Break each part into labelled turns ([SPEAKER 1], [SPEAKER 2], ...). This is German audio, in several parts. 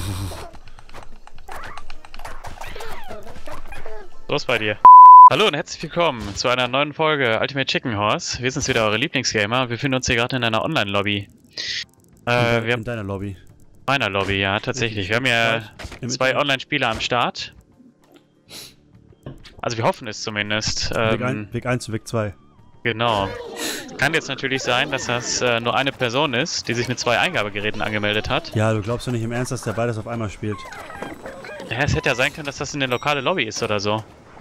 [SPEAKER 1] Los bei dir. Hallo und herzlich willkommen zu einer neuen Folge Ultimate Chicken Horse. Wir sind wieder eure Lieblingsgamer. Wir befinden uns hier gerade in einer Online-Lobby.
[SPEAKER 2] In deiner Lobby.
[SPEAKER 1] Meiner Lobby, ja, tatsächlich. Wir haben ja zwei Online-Spieler am Start. Also wir hoffen es zumindest.
[SPEAKER 2] Weg 1 und Weg 2.
[SPEAKER 1] Genau. Kann jetzt natürlich sein, dass das nur eine Person ist, die sich mit zwei Eingabegeräten angemeldet hat.
[SPEAKER 2] Ja, du glaubst doch nicht im Ernst, dass der beides auf einmal spielt.
[SPEAKER 1] Ja, es hätte ja sein können, dass das in der lokale Lobby ist oder so.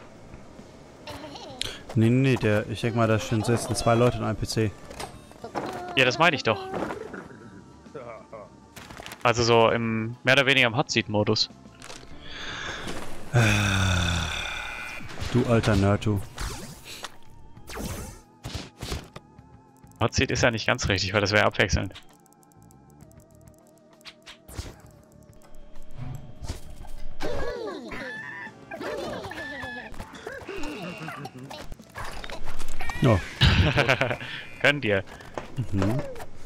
[SPEAKER 2] Nee, ich denke mal, da sitzen 2 Leute in einem PC.
[SPEAKER 1] Ja, das meine ich doch. Also so im mehr oder weniger im Hotseat-Modus.
[SPEAKER 2] Du alter Nerd, du.
[SPEAKER 1] Hotseat ist ja nicht ganz richtig, weil das wäre abwechselnd.
[SPEAKER 2] Ja.
[SPEAKER 1] Können dir.
[SPEAKER 2] Mhm.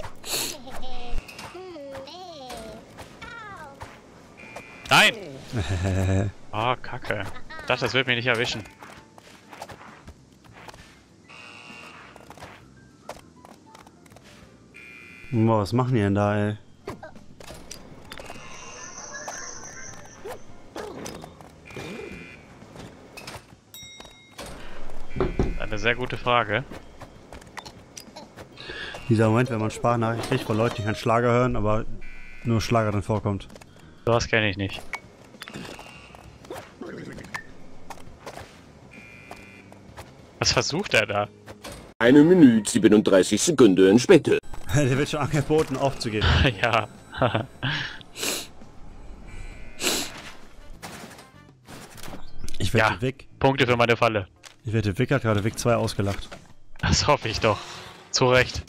[SPEAKER 1] Nein! Oh, Kacke. Ich dachte, das wird mich nicht erwischen.
[SPEAKER 2] Boah, was machen die denn da, ey?
[SPEAKER 1] Eine sehr gute Frage.
[SPEAKER 2] Dieser Moment, wenn man Sprachnachrichten kriegt von Leuten, die keinen Schlager hören, aber nur Schlager dann vorkommt.
[SPEAKER 1] Sowas kenne ich nicht. Was versucht er da?
[SPEAKER 3] 1 Minute 37 Sekunden später.
[SPEAKER 2] Der wird schon angeboten, aufzugeben.
[SPEAKER 1] Ja.
[SPEAKER 2] Ich wette,
[SPEAKER 1] Ja,
[SPEAKER 2] Vic.
[SPEAKER 1] Punkte für meine Falle.
[SPEAKER 2] Ich wette, Vic hat gerade Vic 2 ausgelacht.
[SPEAKER 1] Das hoffe ich doch. Zu Recht.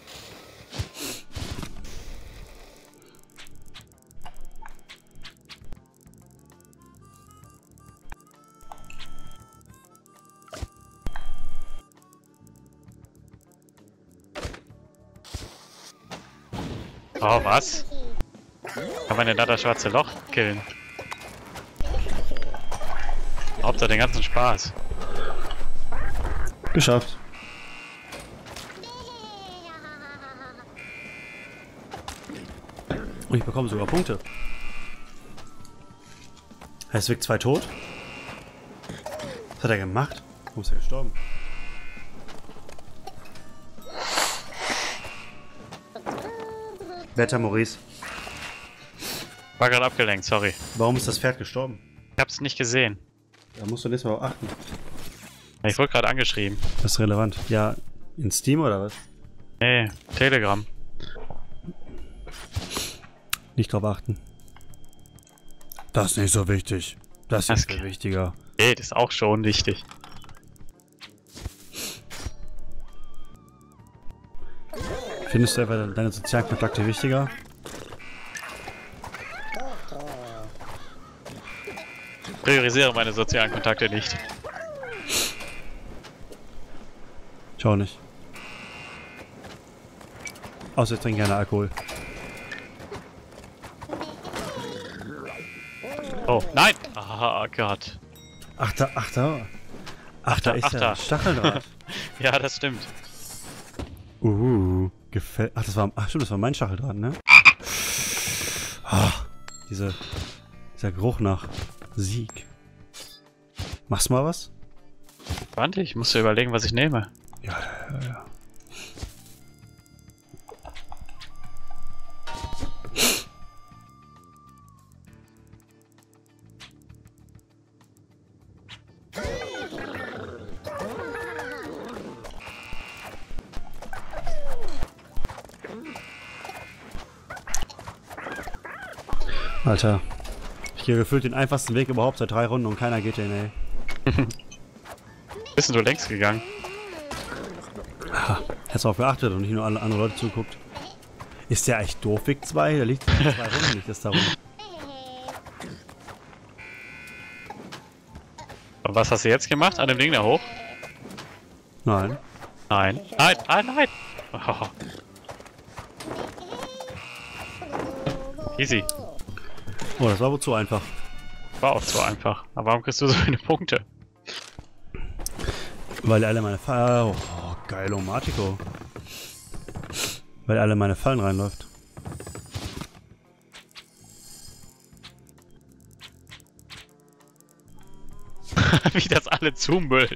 [SPEAKER 1] Oh, was? Kann man denn da das schwarze Loch killen? Hauptsache den ganzen Spaß.
[SPEAKER 2] Geschafft. Und ich bekomme sogar Punkte. Heißt Vic 2 tot? Was hat er gemacht? Warum ist er gestorben? Wetter Maurice.
[SPEAKER 1] War gerade abgelenkt, sorry.
[SPEAKER 2] Warum ist das Pferd gestorben?
[SPEAKER 1] Ich hab's nicht gesehen.
[SPEAKER 2] Da musst du nächstes Mal achten.
[SPEAKER 1] Ich wurde gerade angeschrieben.
[SPEAKER 2] Das ist relevant. Ja, in Steam oder was?
[SPEAKER 1] Nee, Telegram.
[SPEAKER 2] Nicht drauf achten. Das ist nicht so wichtig. Das ist viel wichtiger.
[SPEAKER 1] Nee, das ist auch schon wichtig.
[SPEAKER 2] Findest du etwa deine sozialen Kontakte wichtiger?
[SPEAKER 1] Priorisiere meine sozialen Kontakte nicht.
[SPEAKER 2] Schau nicht. Außer ich trinke gerne Alkohol.
[SPEAKER 1] Oh, nein! Ah, Gott.
[SPEAKER 2] Ach, da ist ja ein Stacheldraht.
[SPEAKER 1] Ja, das stimmt.
[SPEAKER 2] Gefällt. Ach, stimmt, das war mein Stacheldraht, ne? Dieser Geruch nach Sieg. Machst du mal was?
[SPEAKER 1] Warte, ich muss überlegen, was ich nehme.
[SPEAKER 2] Ja. Alter. Ich gehe gefühlt den einfachsten Weg überhaupt seit 3 Runden und keiner geht den, ey.
[SPEAKER 1] Bist du längst gegangen?
[SPEAKER 2] Hättest du auf geachtet und nicht nur alle andere Leute zuguckt. Ist der echt doof, Weg 2? Da liegt 2 Runden nicht, das darum.
[SPEAKER 1] Und was hast du jetzt gemacht? An dem Ding da hoch?
[SPEAKER 2] Nein.
[SPEAKER 1] Nein. Nein, nein, nein! Oh. Easy.
[SPEAKER 2] Oh, das war wohl zu einfach.
[SPEAKER 1] War auch zu einfach. Aber warum kriegst du so viele Punkte?
[SPEAKER 2] Weil alle meine Fallen... Oh, geil, Matico. Weil alle meine Fallen reinläuft.
[SPEAKER 1] Wie das alle zumüllen.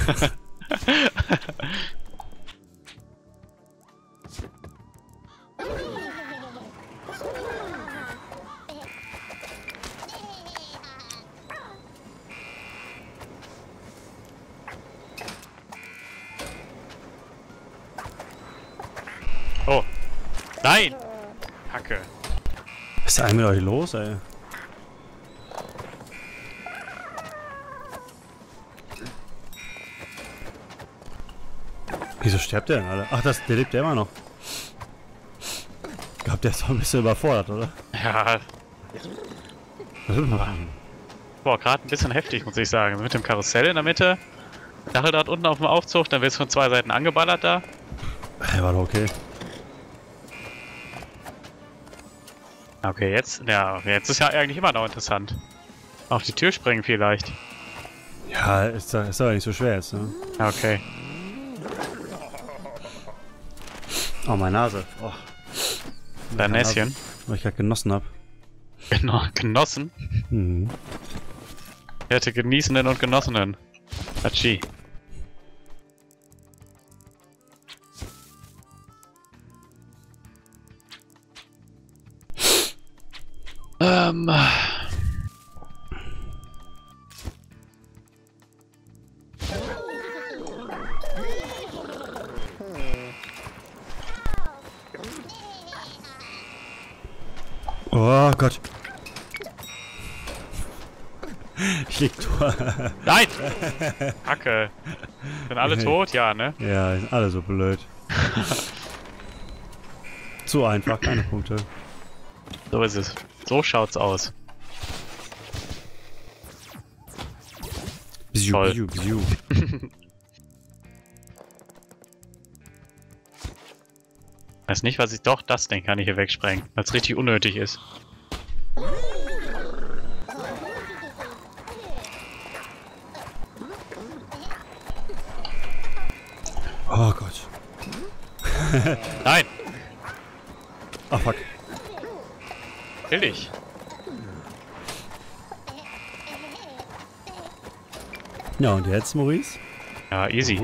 [SPEAKER 1] Oh. Nein! Kacke.
[SPEAKER 2] Was ist denn mit euch los, ey? Wieso stirbt der denn alle? Ach, der lebt ja immer noch. Ich glaube, der ist doch ein bisschen überfordert, oder?
[SPEAKER 1] Ja. Boah, gerade ein bisschen heftig, muss ich sagen. Mit dem Karussell in der Mitte. Stacheldraht unten auf dem Aufzug, dann wird es von zwei Seiten angeballert da.
[SPEAKER 2] War doch okay.
[SPEAKER 1] Okay, jetzt ist ja eigentlich immer noch interessant. Auf die Tür springen vielleicht.
[SPEAKER 2] Ja, ist aber nicht so schwer jetzt, ne?
[SPEAKER 1] Okay.
[SPEAKER 2] Oh, meine Nase. Oh.
[SPEAKER 1] Dein Näschen.
[SPEAKER 2] Weil ich gerade genossen habe.
[SPEAKER 1] Genau, genossen.
[SPEAKER 2] Mhm.
[SPEAKER 1] Ich hätte Genießenden und Genossenen. Hatschi.
[SPEAKER 2] Oh Gott. Ich lieg tot.
[SPEAKER 1] Nein! Kacke. Sind alle tot? Ja, ne?
[SPEAKER 2] Ja, die sind alle so blöd. Zu einfach, keine Punkte.
[SPEAKER 1] So ist es. So schaut's aus.
[SPEAKER 2] Bziu,
[SPEAKER 1] Toll.
[SPEAKER 2] bziu, bziu.
[SPEAKER 1] Weiß nicht, was ich... Doch, das Ding kann ich hier wegsprengen, weil es richtig unnötig ist.
[SPEAKER 2] Oh Gott.
[SPEAKER 1] Nein!
[SPEAKER 2] Ah, fuck.
[SPEAKER 1] Will ich.
[SPEAKER 2] Ja, und jetzt, Maurice?
[SPEAKER 1] Ja, easy.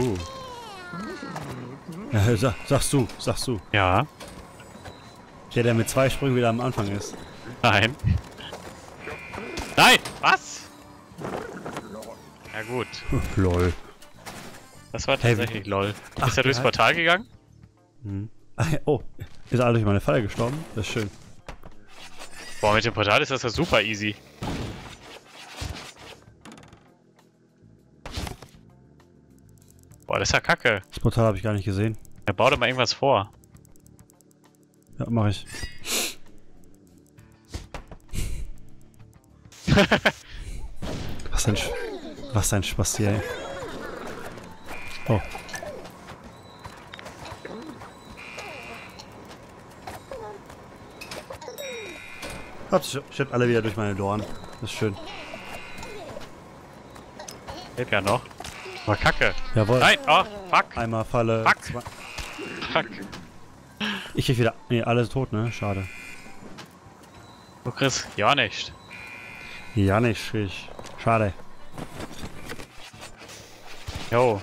[SPEAKER 2] Ja, sagst du.
[SPEAKER 1] Ja.
[SPEAKER 2] Der mit 2 Sprüngen wieder am Anfang ist.
[SPEAKER 1] Nein. Nein! Was? Ja gut.
[SPEAKER 2] Lol.
[SPEAKER 1] Das war
[SPEAKER 2] Hey,
[SPEAKER 1] tatsächlich lol.
[SPEAKER 2] Ach,
[SPEAKER 1] Ist er durchs
[SPEAKER 2] ja.
[SPEAKER 1] Portal gegangen?
[SPEAKER 2] Hm. Ach, ja, oh, ist alle durch meine Falle gestorben? Das ist schön.
[SPEAKER 1] Boah, mit dem Portal ist das ja super easy. Boah, das ist ja kacke.
[SPEAKER 2] Das Portal habe ich gar nicht gesehen.
[SPEAKER 1] Ja, bau doch mal irgendwas vor.
[SPEAKER 2] Ja, mach ich. Was ein Spaß hier, ey. Oh. Stirbt alle wieder durch meine Dorn. Das ist schön.
[SPEAKER 1] Lebt ja noch. Aber kacke.
[SPEAKER 2] Jawohl.
[SPEAKER 1] Nein! Oh, fuck!
[SPEAKER 2] Einmal Falle.
[SPEAKER 1] Fuck. Fuck.
[SPEAKER 2] Ich krieg wieder... Nee, alle tot, ne? Schade.
[SPEAKER 1] Du kriegst ja nicht.
[SPEAKER 2] Ja, nicht. Schade.
[SPEAKER 1] Jo.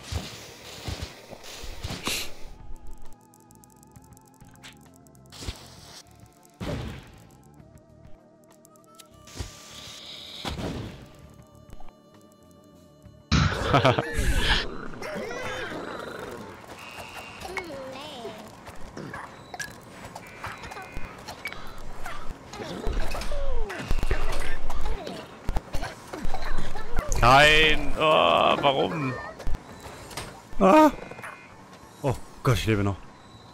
[SPEAKER 1] Nein! Oh, warum?
[SPEAKER 2] Ah! Oh Gott, ich lebe noch.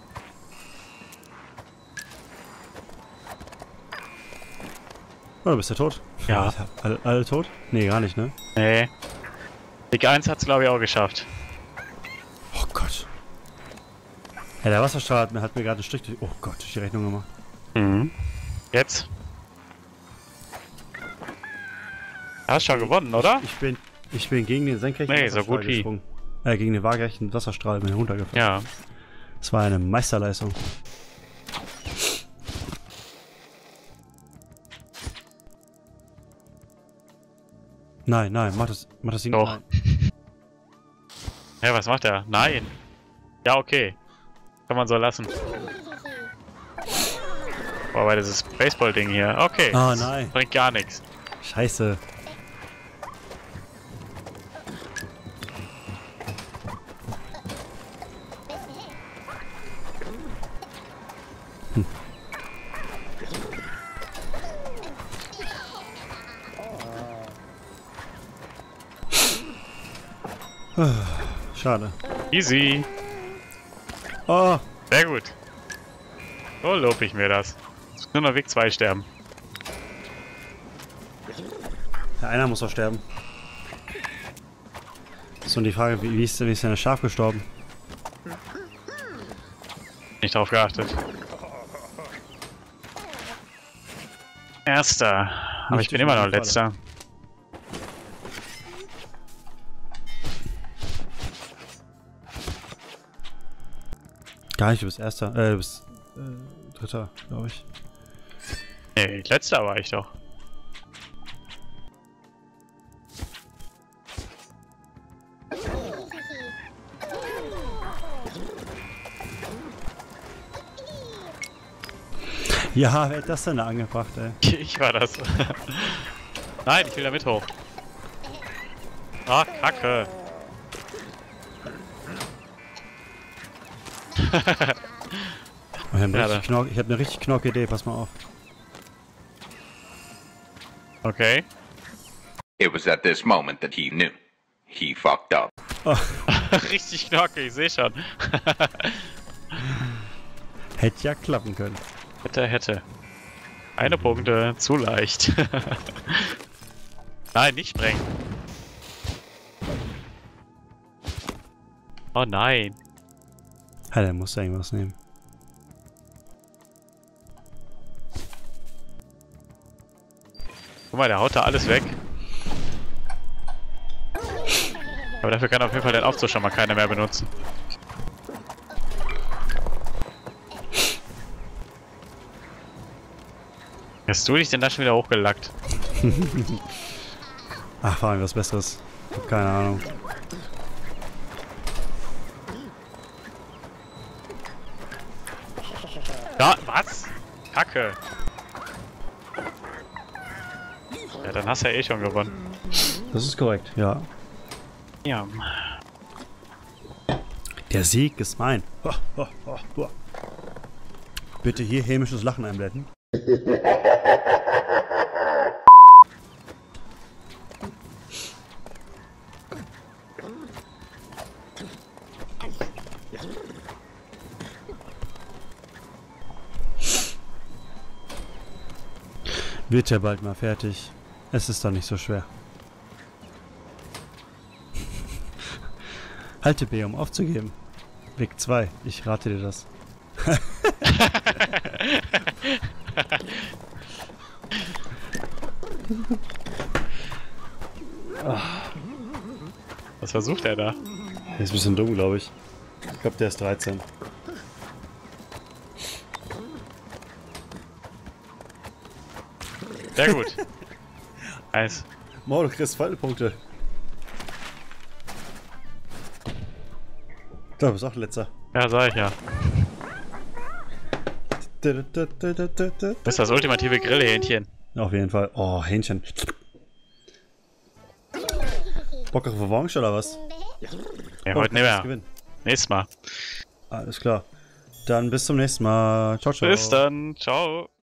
[SPEAKER 2] Oh, du bist ja tot?
[SPEAKER 1] Ja.
[SPEAKER 2] Alle tot? Nee, gar nicht, ne?
[SPEAKER 1] Nee. Lig 1 hat's glaube ich auch geschafft.
[SPEAKER 2] Oh Gott. Ja, der Wasserstrahl hat mir gerade einen Strich durch... Oh Gott, durch die Rechnung gemacht.
[SPEAKER 1] Mhm. Jetzt? Hast schon gewonnen, oder?
[SPEAKER 2] Ich bin gegen den senkrechten
[SPEAKER 1] Nee, so
[SPEAKER 2] Wasserstrahl
[SPEAKER 1] gut wie.
[SPEAKER 2] gesprungen. Gegen den waagerechten Wasserstrahl bin ich runtergefallen.
[SPEAKER 1] Ja.
[SPEAKER 2] Das war eine Meisterleistung. Nein, mach das Ding.
[SPEAKER 1] Doch.
[SPEAKER 2] Nein.
[SPEAKER 1] Ja, was macht er? Nein. Ja, okay. Kann man so lassen. Boah, weil dieses Baseball-Ding hier. Okay.
[SPEAKER 2] Ah, nein.
[SPEAKER 1] Bringt gar nichts.
[SPEAKER 2] Scheiße. Schade.
[SPEAKER 1] Easy.
[SPEAKER 2] Oh,
[SPEAKER 1] Sehr gut. So lobe ich mir das. Jetzt nur noch Weg 2 sterben.
[SPEAKER 2] ja, einer muss doch sterben. So, und die Frage, wie ist denn das Schaf gestorben?
[SPEAKER 1] Nicht drauf geachtet. Erster. Aber
[SPEAKER 2] Nicht
[SPEAKER 1] ich bin
[SPEAKER 2] durch
[SPEAKER 1] immer noch
[SPEAKER 2] meine
[SPEAKER 1] letzter.
[SPEAKER 2] Gar nicht, du bist Erster. Du bist Dritter, glaube ich.
[SPEAKER 1] Nee, letzter war ich doch.
[SPEAKER 2] Ja, wer hat das denn da angebracht, ey?
[SPEAKER 1] Ich war das. Nein, ich will da mit hoch. Ah, Kacke.
[SPEAKER 2] Oh, ich
[SPEAKER 1] Ja,
[SPEAKER 2] habe eine richtig knorke Idee, pass mal auf.
[SPEAKER 1] Okay.
[SPEAKER 4] It was at this moment that he knew. He fucked up.
[SPEAKER 2] Oh,
[SPEAKER 1] Richtig knorke, ich sehe schon.
[SPEAKER 2] hätte ja klappen können.
[SPEAKER 1] Hätte. Eine Punkte, zu leicht. Nein, nicht sprengen. Oh nein.
[SPEAKER 2] Ja, der muss da irgendwas nehmen.
[SPEAKER 1] Guck mal, der haut da alles weg. Aber dafür kann auf jeden Fall den Aufzug schon mal keiner mehr benutzen. Hast du dich denn da schon wieder hochgelackt?
[SPEAKER 2] Ach, fahren wir was Besseres. Keine Ahnung.
[SPEAKER 1] Ja, was? Kacke. Ja, dann hast du ja eh schon gewonnen.
[SPEAKER 2] Das ist korrekt, ja.
[SPEAKER 1] Ja.
[SPEAKER 2] Der Sieg ist mein. Bitte hier hämisches Lachen einblenden. Wird ja bald mal fertig. Es ist doch nicht so schwer. Halte B, um aufzugeben. Weg 2. Ich rate dir das.
[SPEAKER 1] Was versucht er da?
[SPEAKER 2] Der ist ein bisschen dumm, glaube ich. Ich glaube, der ist 13.
[SPEAKER 1] Sehr gut. Nice.
[SPEAKER 2] Mo, du kriegst Fallpunkte. Du bist auch letzter.
[SPEAKER 1] Ja, sag ich ja. Du bist das ultimative Grillhähnchen.
[SPEAKER 2] Auf jeden Fall. Oh, Hähnchen. Bock auf Revanche oder was?
[SPEAKER 1] Ja,
[SPEAKER 2] Oh,
[SPEAKER 1] heute nicht mehr.
[SPEAKER 2] gewinnen.
[SPEAKER 1] Nächstes Mal.
[SPEAKER 2] Alles klar. Dann bis zum nächsten Mal. Ciao, ciao.
[SPEAKER 1] Bis dann. Ciao.